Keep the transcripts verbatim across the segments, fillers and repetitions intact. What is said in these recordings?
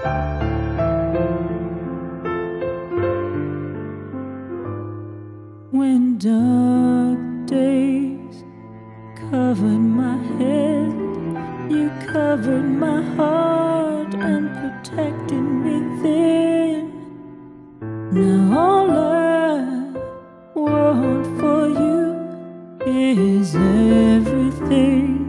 When dark days covered my head, you covered my heart and protected me then. Now all I want for you is everything,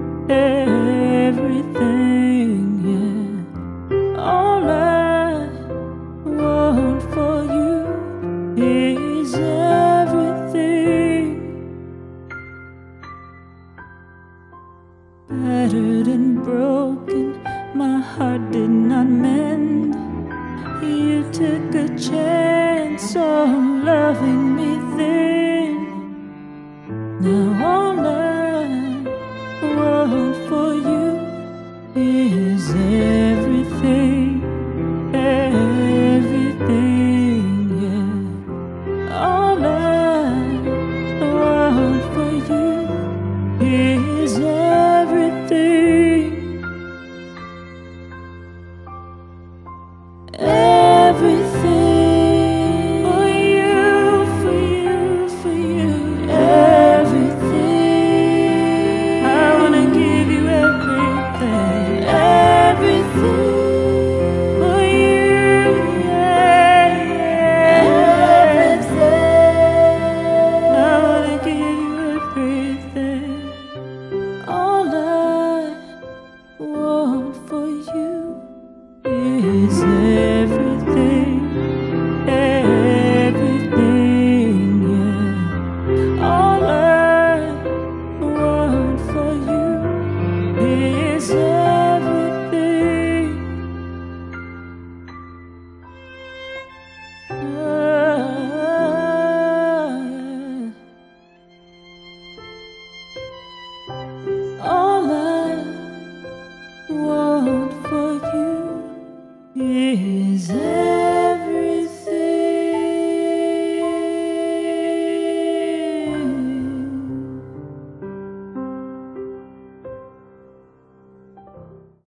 everything, yeah. All I want for you is everything. Battered and broken, my heart did not mend. You took a chance on loving me then. Now